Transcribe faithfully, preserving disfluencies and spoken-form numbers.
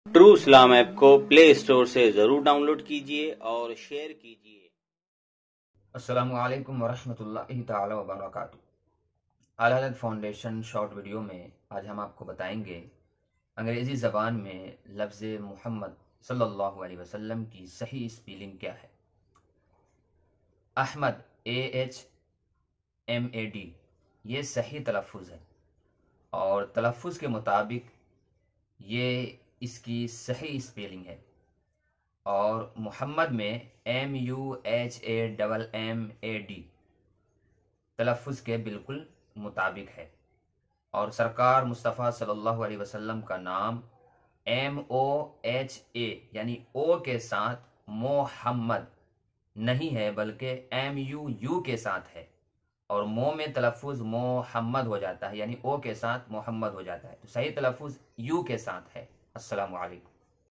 True Islam app को Play Store से जरूर डाउनलोड कीजिए और शेयर कीजिए। अस्सलामु अलैकुम वरहमतुल्लाहि ताला वबरकातुहू। अल हदद फाउंडेशन शॉर्ट वीडियो में आज हम आपको बताएंगे अंग्रेज़ी ज़बान में लफ्ज़ मोहम्मद सल्लल्लाहु अलैहि वसल्लम की सही स्पेलिंग क्या है। Ahmad A H M A D ये सही तलफ़ुज़ है और तलफ़ुज़ के मुताबिक ये इसकी सही स्पेलिंग है। और मोहम्मद में M U H A double M A D तलफ़ुज़ के बिल्कुल मुताबिक है। और सरकार मुस्तफ़ा सल्लल्लाहु अलैहि वसल्लम का नाम एम ओ एच ए यानी ओ के साथ मोहम्मद नहीं है बल्कि एम यू यू के साथ है और मो में तलफ़ुज़ मोहम्मद हो जाता है यानी ओ के साथ मोहम्मद हो जाता है। तो सही तलफ़ुज़ यू के साथ है। अस्सलामु अलैकुम।